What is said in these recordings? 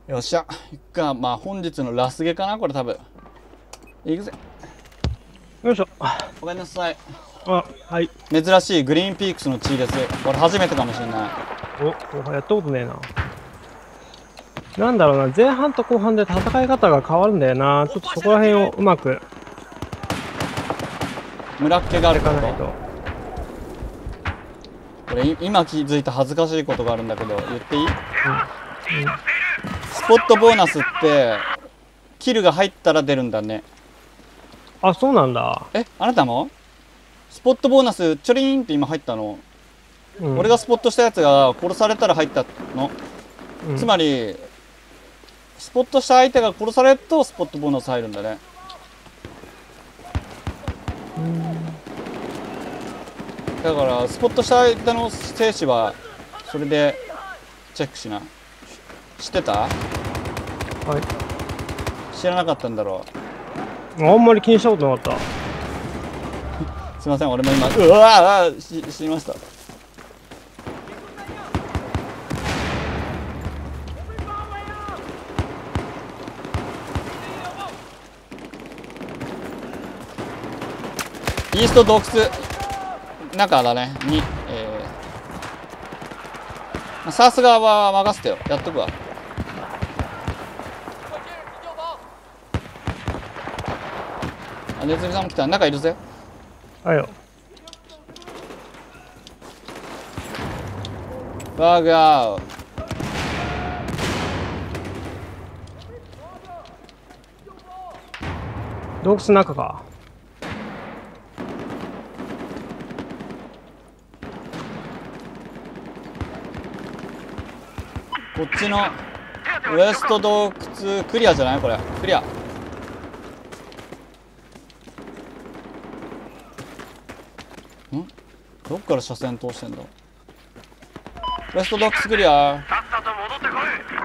よっしゃ、いっか。まあ本日のラスゲかな、これ多分。いくぜ。 よいしょ。 ごめんなさい。 あ、はい。 珍しいグリーンピークスの血です。これ初めてかもしれない。 お、やったことねえな。なんだろうな、前半と後半で戦い方が変わるんだよな。ちょっとそこら辺をうまく村っ気があることいかないと。 これ今気づいた恥ずかしいことがあるんだけど、言っていい？ うん。 スポットボーナスってキルが入ったら出るんだね。 あ、そうなんだ。 え、あなたもスポットボーナスちょりーんって今入ったの？ うん、 俺がスポットしたやつが殺されたら入ったの、 うん、 つまりスポットした相手が殺されるとスポットボーナス入るんだね。だからスポットした相手の生死はそれでチェックしな。知ってた？ はい。 知らなかったんだろあんまり気にしたことなかっう。すいません、俺も今うわー死にました。イースト洞窟中だねに、サース側は任せてよ。やっとくわ。あ、ネズミさんも来た。中いるぜ。 た。あよ。 バーガー。 洞窟の中か。 こっちのウエスト洞窟クリアじゃない？これクリア。どっから車線通してんだ？ウエスト洞窟クリア。 さっさと戻ってこ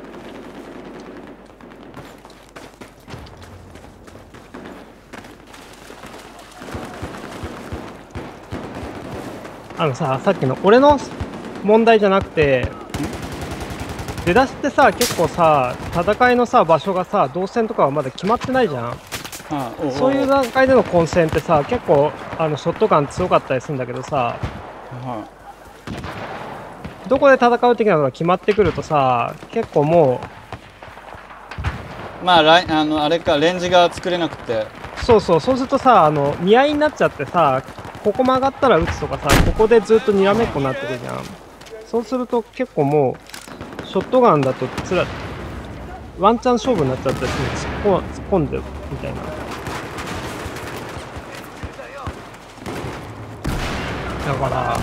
さっきの俺の問題じゃなくて、出だしってさ、結構さ、戦いのさ、場所がさ、動線とかはまだ決まってないじゃん。そういう段階での混戦ってさ、結構ショットガン強かったりするんだけどさ、どこで戦う的なのが決まってくるとさ、結構もまああれか、レンジが作れなくて。 そうするとさ、見合いになっちゃってさ、ここ曲がったら撃つとかさ、ここでずっとにらめっこになってくるじゃん。そうすると結構もうショットガンだとワンチャン勝負になっちゃったりする。突っ込んでみたいな。だから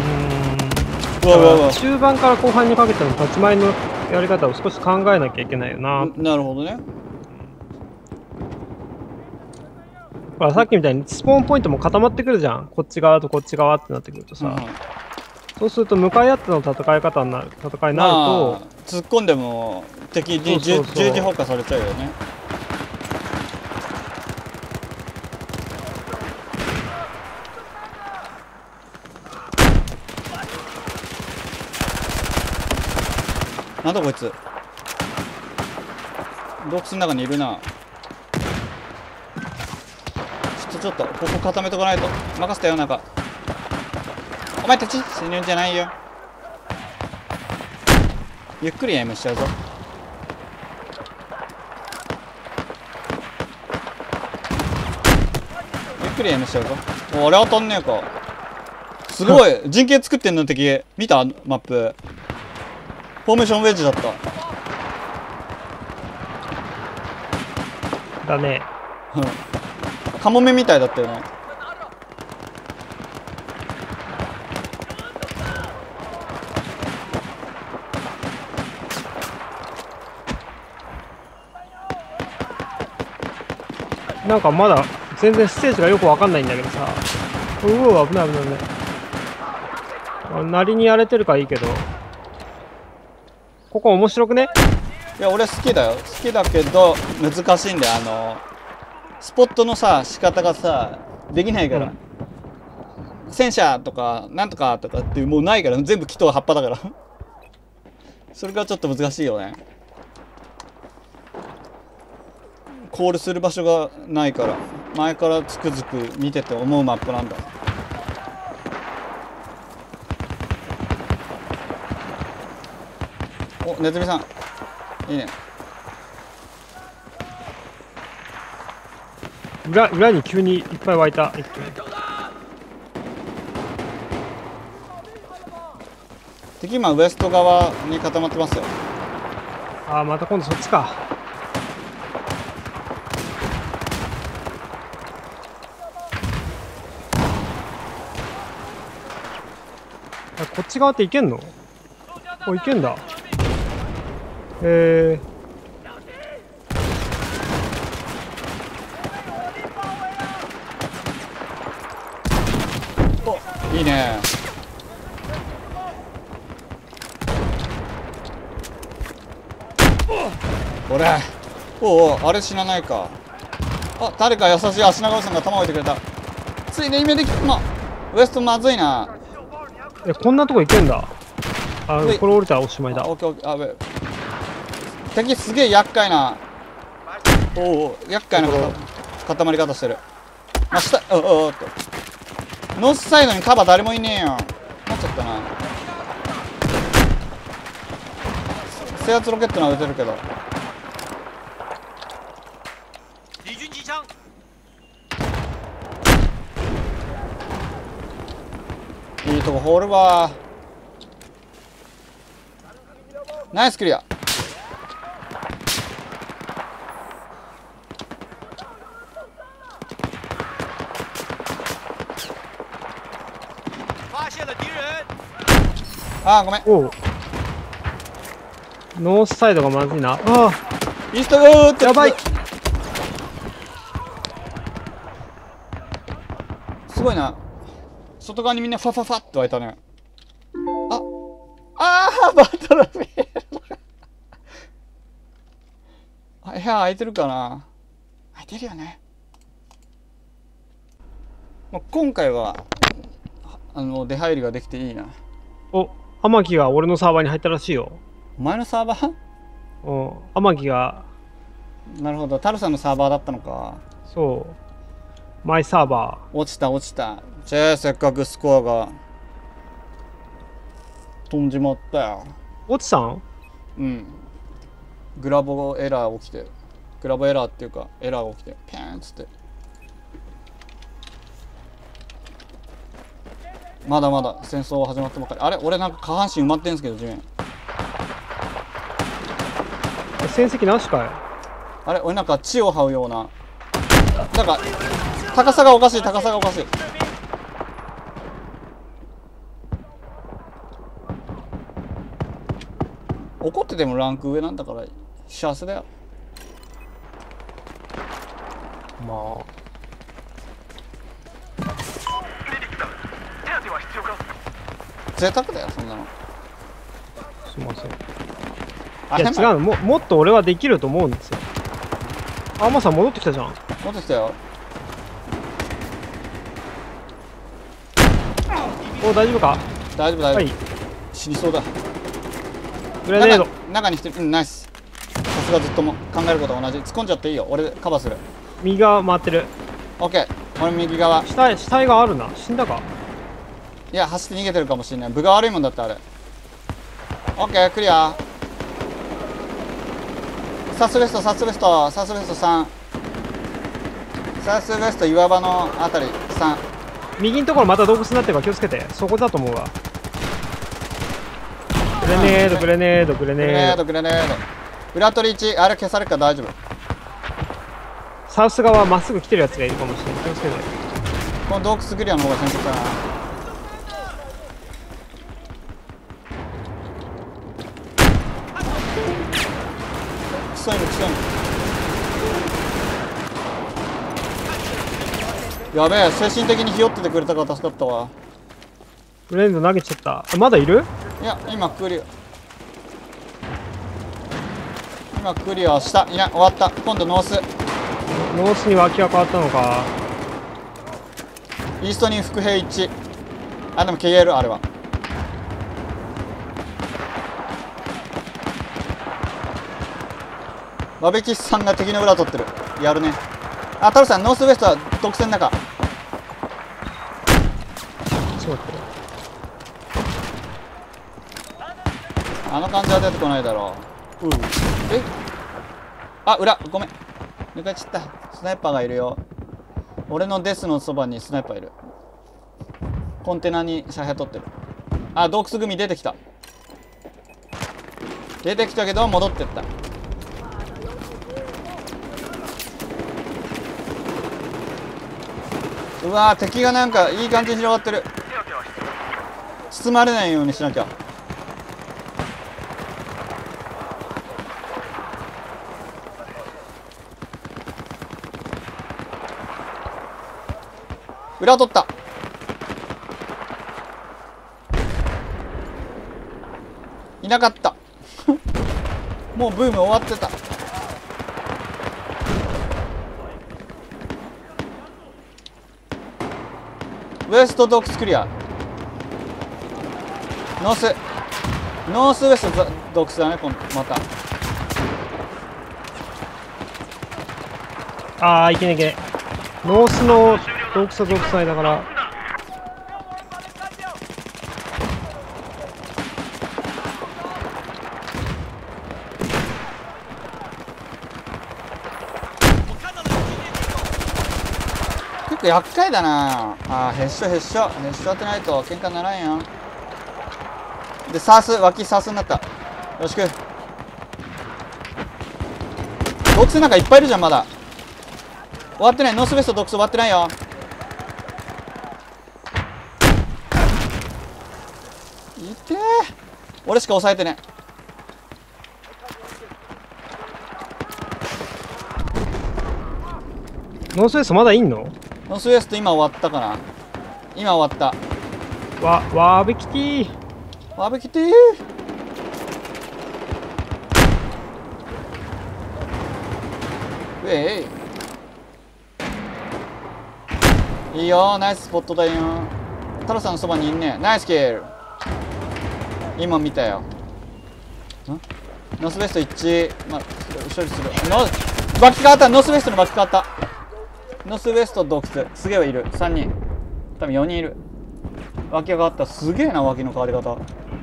中盤から後半にかけての立ち回りのやり方を少し考えなきゃいけないよな。 なるほどね。 ほらさっきみたいにスポーンポイントも固まってくるじゃん。こっち側とこっち側ってなってくるとさ、そうすると向かい合っての戦いになると、 突っ込んでも敵に十字砲火されちゃうよね。なんだこいつ。洞窟の中にいるな。ちょっとここ固めとかないと。任せたよ。なんかお前たち死ぬんじゃないよ。ゆっくりエイムしちゃうぞ。ゆっくりエイムしちゃうぞ。お、あれ当たんねえか。すごい陣形作ってんの敵。見たマップ。フォーメーションウェッジだった。 だね。 カモメみたいだったよね。 なんかまだ全然ステージがよくわかんないんだけどさ。うわ、危ない。なりにやれてるからいいけど、ここ面白くね？ いや、俺好きだよ。好きだけど難しいんだよ。スポットのさ仕方がさできないから、戦車とかなんとかとかっていうもうないから、全部木と葉っぱだからそれがちょっと難しいよね。 コールする場所がないから前からつくづく見てて思うマップなんだ。お、ネズミさんいいね。 裏に急にいっぱい湧いた。 敵今ウエスト側に固まってますよ。 ああ、また今度そっちか。こっち側っていけんの？お、いけんだ。 いいね。これおお、あれ死なないか。あ、誰か優しい足長さんが弾を置いてくれた。ついね、夢できたの。ウエストまずいな。 こんなとこ行けんだ。あ、これ降りたらおしまいだ。 オッケーオッケー。あべ、敵すげえ厄介な、おお、厄介な固まり方してる。あ、下、おっとノースサイドにカバー誰もいねえよ。なっちゃったな。制圧ロケットが撃てるけど。いいとこ放るわ。ナイスクリア。あーごめん。 おう、ノースサイドがまずいな。ああ、 イーストゴーってやばい。 すごいな。外側にみんなファファファって湧いたね。ああ、バトルフィールドあ、部屋空いてるかな。空いてるよね。今回は出入りができていいな。 お、天城が俺のサーバーに入ったらしいよ。 お前のサーバー？ お、天城が。 なるほど、タルさんのサーバーだったのか。 そう、マイサーバー。落ちた落ちた。じゃあせっかくスコアが飛んじまったよ。 落ちたん？ うん。グラボエラー起きて、グラボエラーっていうかエラーが起きてピャーンっつって。まだまだ戦争は始まったばかり。あれ、俺なんか下半身埋まってんすけど地面。 戦績なしかい。 あれ、俺なんか血を這うような、なんか高さがおかしい、高さがおかしい。怒っててもランク上なんだから幸せだよ。 まあ贅沢だよそんなの。 すいません。いや違うの、もっと俺はできると思うんですよ。あ、まさん戻ってきたじゃん。 戻ってきたよ。 お、大丈夫か？ 大丈夫大丈夫、 はい、 死にそうだ。 グレネード中に来てる。うん、ナイス。さすがずっとも考えることは同じ。突っ込んじゃっていいよ、俺カバーする。 右側回ってる。 オッケー、俺右側。 死体があるな。死んだか？ いや、走って逃げてるかもしれない。分が悪いもんだってあれ。オッケー、クリア。サスベスト、サスベスト、サスベスト3。サスベスト岩場のあたり3。 右のところまた洞窟になってるから気をつけて。そこだと思うわ。グレネード、グレネード、グレネード、 グレネード。裏取り1、あれ消されるから大丈夫。 サウス側まっすぐ来てるやつがいるかもしれない。気をつけて。 この洞窟クリアの方が先進かな。クソいのクソいの。やべえ、精神的にひよっててくれたから助かったわ。 グレネード投げちゃった。まだいる？ いや、今クリア。今クリアした。いや、終わった。今度ノース。 ノースに脇が変わったのか。 イーストに伏兵1。あ、でも KL あれは。バベキスさんが敵の裏取ってる。 やるね。あ、太郎さん、ノースウエストは独占だか。 そうだって。 あの感じは出てこないだろう。え、あ、裏、ごめん。抜かれちゃった。スナイパーがいるよ。俺のデスのそばにスナイパーいる。コンテナに遮蔽取ってる。あ、洞窟組出てきた。出てきたけど戻ってった。うわー、敵がなんかいい感じに広がってる。包まれないようにしなきゃ。裏取った。いなかったもうブーム終わってた。ウエスト洞窟クリア。ノースウエスト洞窟だね、また。 ああ、いけねえいけねえ。ノースの洞窟と洞窟内だから。 結構厄介だなあ。へっしょ当てないと喧嘩ならんやん。でサース、脇サースになった。よろしく。洞窟なんかいっぱいいるじゃん。まだ終わってない。ノースウエスト洞窟終わってないよ。いてー、俺しか抑えてね。 ノースウエストまだいんの？ ノースウエスト今終わったかな。今終わった。 ワーベキティー。 ワーベキティー。ウェイ。いいよ、ナイススポットだよ。太郎さんのそばにいんね。ナイスキル。今見たよ。ノースウエスト一致、まあ、処理する。脇変わった。ノースウエストの脇変わった。ノースウエスト洞窟すげえいる。3人、多分4人いる。脇が変わった。すげえな、脇の変わり方。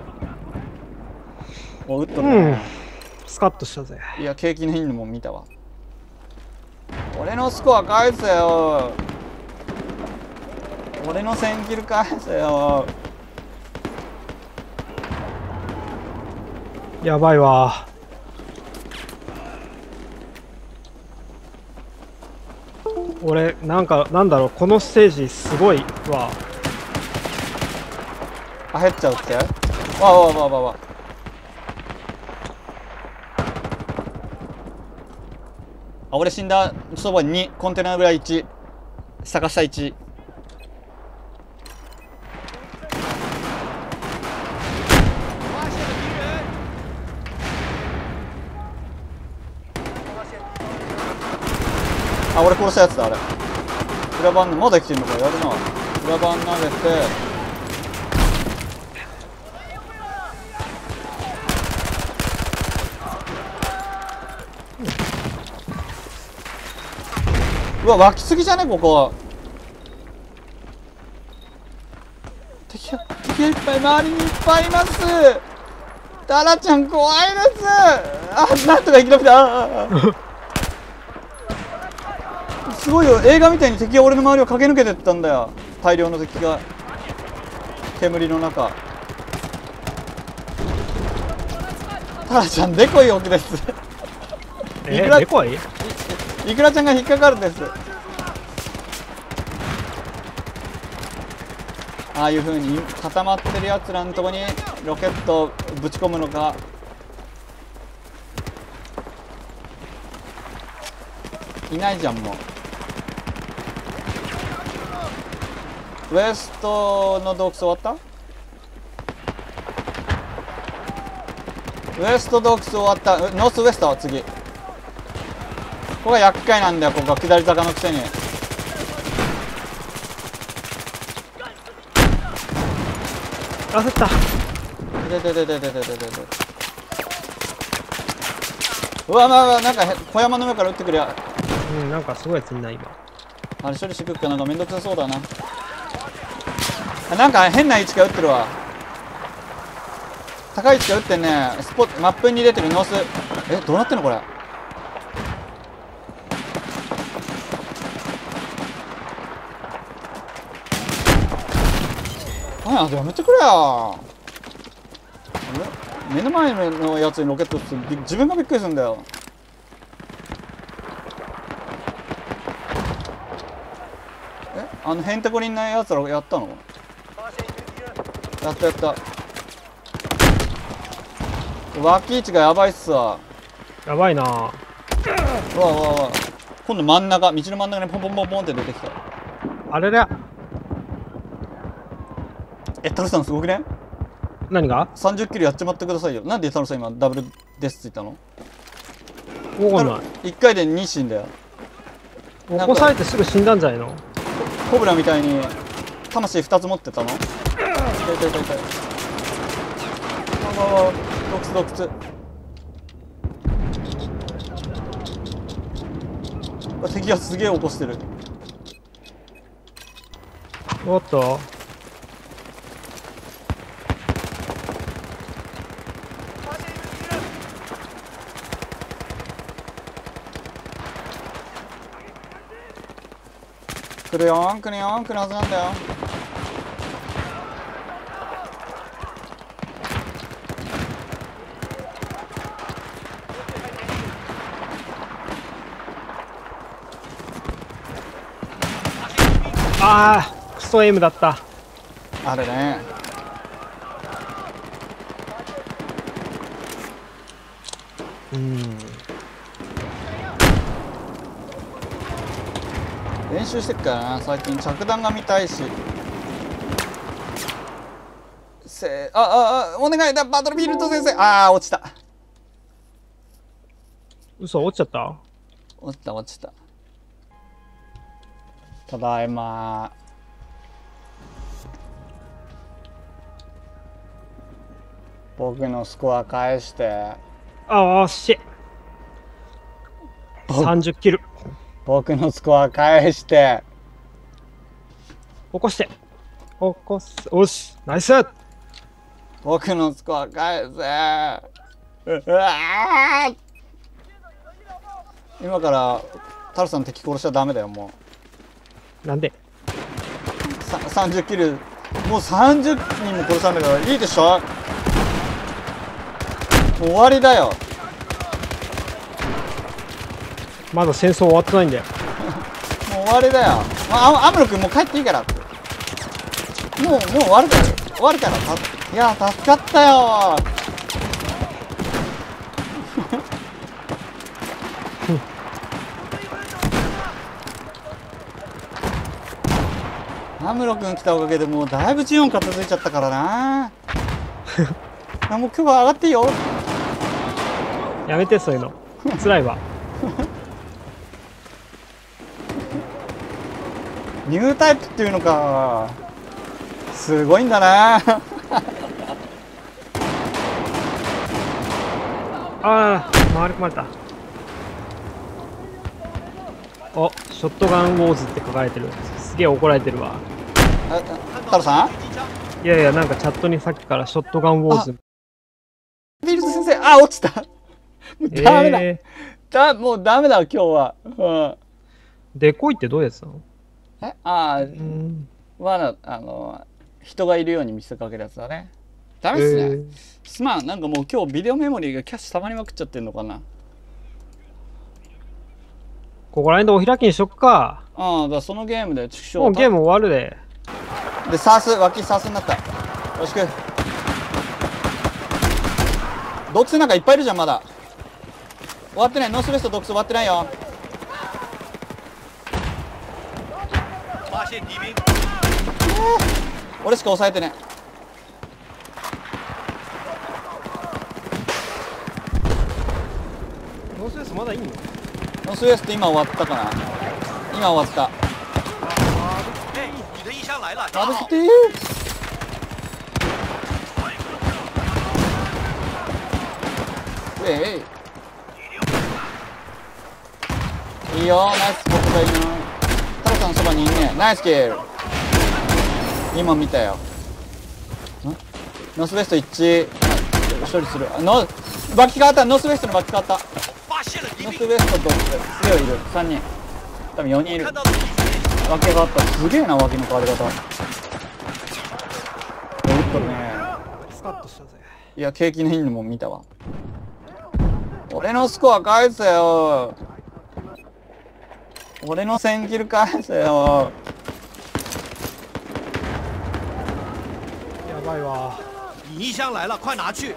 お、打っとるね。 スカッとしたぜ。 いや、景気のいいのも見たわ。俺のスコア返せよ。俺の1000キル返せよ。 やばいわ。俺なんだろう、このステージすごいわ。 あ、減っちゃうって。わあ、俺死んだそばに2、コンテナ裏1、逆下1。あ、俺殺したやつだ、あれ。裏番まだ生きてんのか、やるな。裏番投げて。うわ、湧きすぎじゃねここ。敵がいっぱい、周りにいっぱいいます。タラちゃん怖いです。あ、なんとか生き延びた。すごいよ、映画みたいに敵が俺の周りを駆け抜けてったんだよ。大量の敵が煙の中。タラちゃんデコイ置きです。 デコイ？ イクラちゃんが引っかかるんです。ああいう風に固まってるやつらのとこにロケットをぶち込むのか。いないじゃん。もうウエストの洞窟終わった。ウエスト洞窟終わった。ノースウエスト次。ここが厄介なんだよ。ここは下り坂のくせに。 焦った。 うわ、なんか小山の上から撃ってくるや。 うん、なんかすごいやついんな今。 あれ処理してくっかなんかめんどくさそうだな。あ、なんか変な位置から撃ってるわ。高い位置から撃ってんね。マップに出てるノース。どうなってんのこれ。なんややめてくれよ。目の前のやつにロケット撃って自分がびっくりするんだよ。へんてこりんなやつらやったの？やったやった。脇位置がやばいっすわ。 やばいな。うわうわうわ。今度真ん中、道の真ん中にポンポンポンポンって出てきた。 あれだ。 タルさんすごくね？ 何が ?30 キロやっちまってくださいよ。なんでタルさん今ダブルデスついたの？ わかんない。 1回で2死んだよ。 起こされてすぐ死んだんじゃないの？ コブラみたいに魂2つ持ってたの？痛い痛い痛い痛い。洞窟。敵がすげえ起こしてる。 おっと。 来るよ来るよ来るはずなんだよ。 ああ、クソエイムだった。 あれね。練習してっからな最近。着弾が見たいし。お願いだバトルフィールド先生。落ちた。 嘘、落ちちゃった。 落ちた。ただいま。僕のスコア返して。 30キル。 僕のスコア返して。 起こして。起こす。おし、ナイス。 僕のスコア返せ。今からタルさん敵殺しちゃダメだよもう。なんで ？30キルもう30人も殺したんだからいいでしょ。もう終わりだよ。 まだ戦争終わってないんだよ。 もう終わりだよ。アムロ君もう帰っていいからって。もう終わるから。いや助かったよ。アムロ君来たおかげでもうだいぶジオン片付いちゃったからな。もう今日は上がっていいよ。 やめてそういうの。辛いわ。 ニュータイプっていうのか。すごいんだな。 回り込まれた。お、ショットガンウォーズって書かれてる。すげえ怒られてるわ。 タロさん？ いやいや、なんかチャットにさっきからショットガンウォーズ。 ビルド先生、落ちた。もうダメだ。もうダメだ今日は。 デコイってどういうやつなの？ 人がいるように見せかけるやつだね。ダメっすね。すまん、なんかもう今日ビデオメモリーがキャッシュ溜まりまくっちゃってんのかな。 ここら辺でお開きにしとくか。 だからそのゲームでもうゲーム終わるで。 で、脇サースになった。よろしく。洞窟なんかいっぱいいるじゃん、まだ。終わってない。ノースウェスト洞窟終わってないよ。俺しか抑えてね。 ノースウェストまだいいの？ ノースウェスト今終わったかな。今終わった。ダブっていういいよ、ナイススポットがいいな。太郎さんのそばにいんね。ナイスキル。今見たよ。ノースウェスト一致処理する。バッキ変わった。ノースウェストのバッキ変わった。ノースウェストと強いいる。3人。多分4人いる。バッキ変わった。すげえな、脇の変わり方。打っとるね。 スカッとしたぜ。 いや、景気のいいのも見たわ。俺のスコア返せよ。俺の1000キル返せよ。 やばいわ。 你一箱来了，快拿去！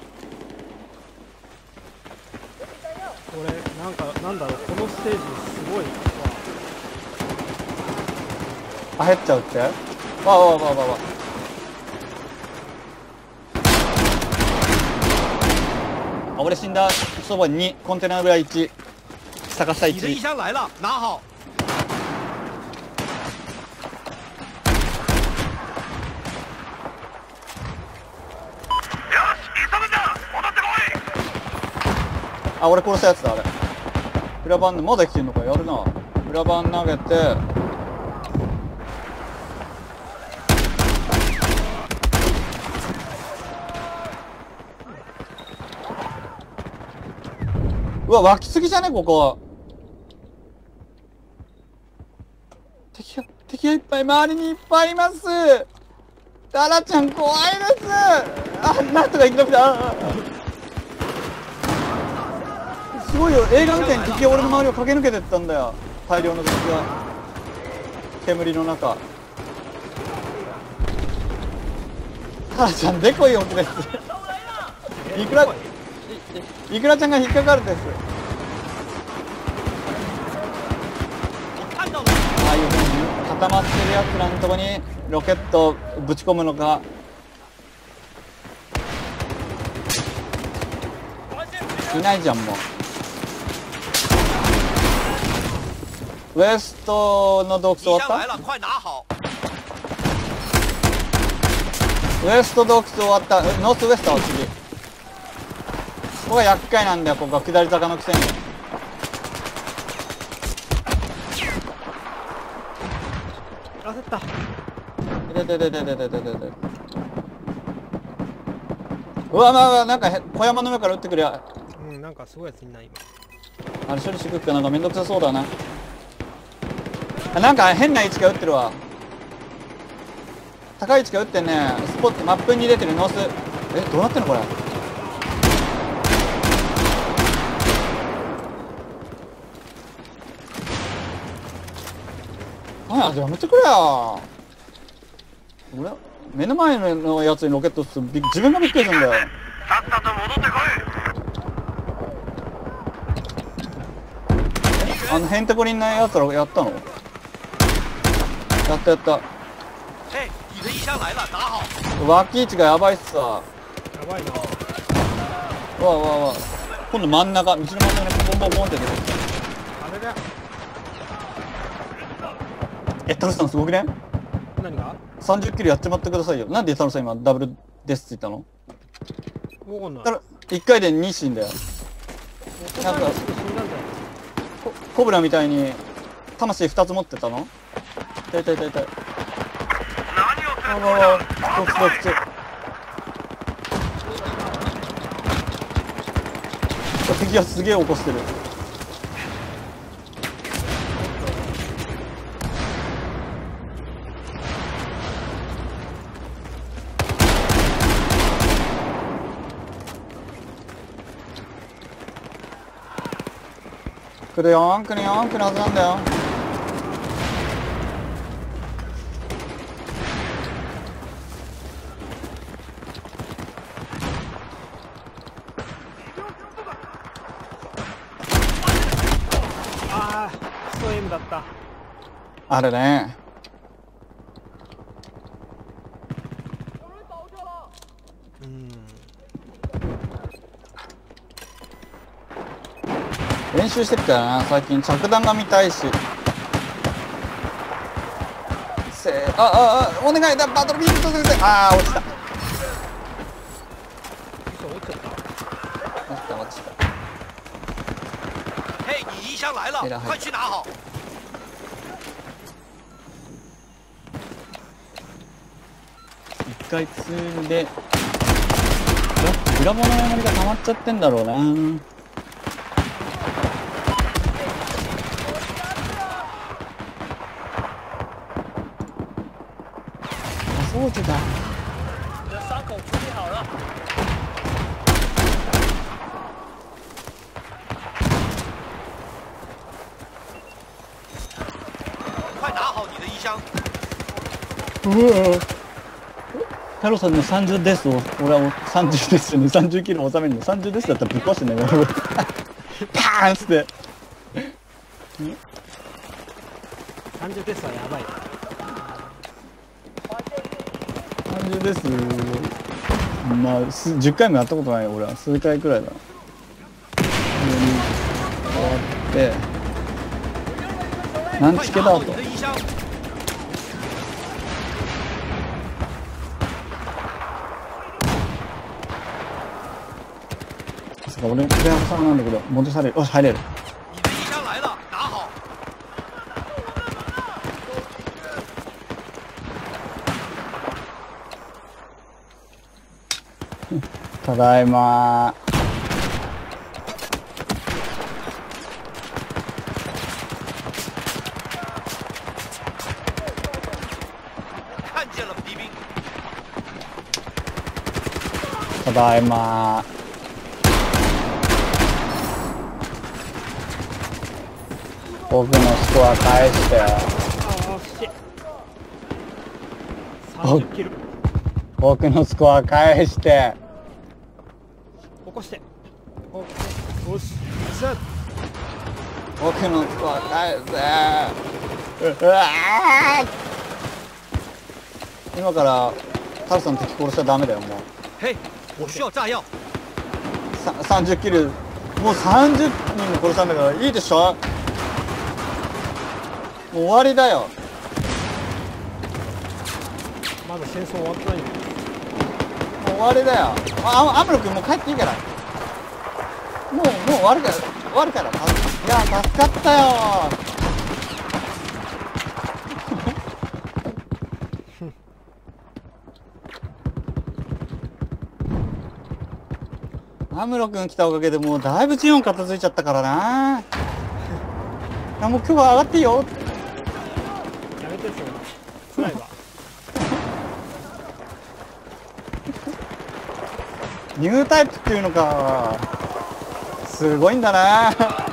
これなんだろう、このステージすごいあ、減っちゃうって。わわわわわわ。あ、俺死んだ。そばに2、コンテナ裏1、逆さ你的一 1。 箱来了，拿好。 あ、俺殺したやつだ、あれ。裏番まだ来てんのか、やるな。裏番投げて。うわ、湧きすぎじゃねここ。敵がいっぱい、周りにいっぱいいます。タラちゃん怖いです。あ、なんとか生き延びた。すごいよ、映画みたいに敵が俺の周りを駆け抜けてったんだよ。大量の敵が煙の中。タラちゃんでこい音です。いくらちゃんが引っかかるです。ああいう風に固まってるやつらのとこにロケットをぶち込むのか。いないじゃんもう。ウエストの洞窟終わった？ウエスト洞窟終わった。ノースウエストは次。ここが厄介なんだよ、ここは下り坂のくせに。 焦った。 うわ、まあなんか小山の上から撃ってくるや。 うん、なんかすごいやついんな今。 あれ処理してくっかなんかめんどくさそうだな。なんか変な位置が撃ってるわ。高い位置が撃ってんね。スポットマップに出てるノース。どうなってんのこれ。あ、やめてくれよ。俺目の前のやつにロケット撃つと自分がびっくりするんだよ。 さっさと戻ってこい。 あのへんてこりんなやつらやったの？やったやった。 嘿，你的一箱来了，拿好。 脇位置がやばいっすわ。 やばいな。 わわわ。今度真ん中、道の真ん中にポンポンポンって出てる。 あれだ。 タロさんすごくね？ 何が 30キロやっちまってくださいよ。なんでタロさん今ダブルデスついたの？ わかんない。 1回で2死んだよ。なんかコブラみたいに魂2つ持ってたの？痛い痛い痛い痛い。あわ洞窟洞窟。敵がすげえ起こしてる。来るよ来るよ来るはずなんだよ。 ああ、クソエイムだった。 あれね。練習してっからな最近。着弾が見たいし。お願いだ、バトルビート先生。ああ落ちた。 嘘、落ちちゃった。 落ちた落ちた。 嘿，你一一箱来了，快去拿好。 一回積んで、グラボのメモリが溜まっちゃってんだろうな。そうじゃだ。 伤口处理好了。 快拿好你的衣箱。 太郎さんの30ですを、俺は30ですに30キロ収めるの。30ですだったらぶっ壊してんだよ。パーンっつって。 30ですはやばい。 30です。まあ、10回もやったことないよ、俺は。数回くらいだ。上に変わって。なんちけだと。俺もプレイヤーさんなんだけど、戻される。よし、入れる。ただいまー。ただいまー。僕のスコア返して。 30キロ。 僕のスコア返して。 起こして。よし。 僕のスコア返せ。うわー。今からタルさんの敵殺しちゃダメだよもう。 嘿，我需要炸药。 30キル。もう30人も殺したんだからいいでしょ。もう終わりだよ。 まだ戦争終わってないんだよ。 もう終わりだよ。アムロ君もう帰っていいから。もう終わるから。終わるから。いや助かったよ。アムロ君来たおかげでもうだいぶジオン片付いちゃったからな。あ、もう今日は上がっていいよ。 やめてそれ。辛いわ。 ニュータイプっていうのか。すごいんだな。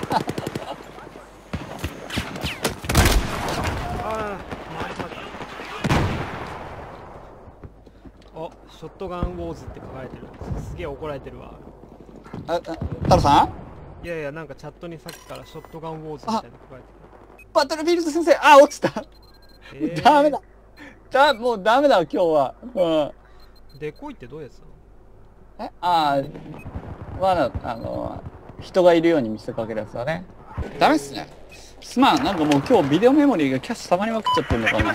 ショットガンウォーズって書かれてる。すげえ怒られてるわ。 タロさん？いやいや、なんかチャットにさっきからショットガンウォーズみたいなの書かれてる。 バトルフィールド先生、落ちた。ダメだ。もうダメだ今日は。 デコイってどういうやつなの？人がいるように見せかけるやつだね。ダメっすね。すまん、なんかもう今日ビデオメモリーがキャッシュ溜まりまくっちゃってるのかな。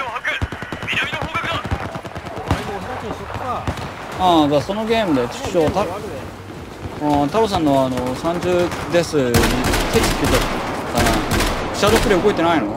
だからそのゲームでタロさんの30ですに手つけちゃったな。シャドープレイ動いてないの？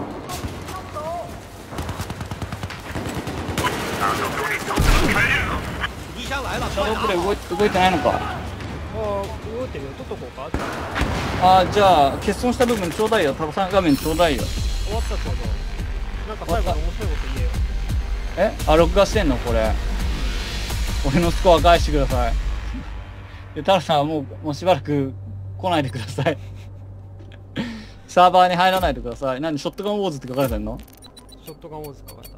シャドープレイ動いてないのか。 動いてるよ。取っとこうか。 じゃあ欠損した部分ちょうだいよ。タロさん画面ちょうだいよ。 終わったちょうど。なんか最後に面白いこと言えよ。 録画してんのこれ。俺のスコア返してください。でタロさんはもうしばらく来ないでください。サーバーに入らないでください。何ショットガンウォーズって書かれてんの？ ショットガンウォーズ書かれた。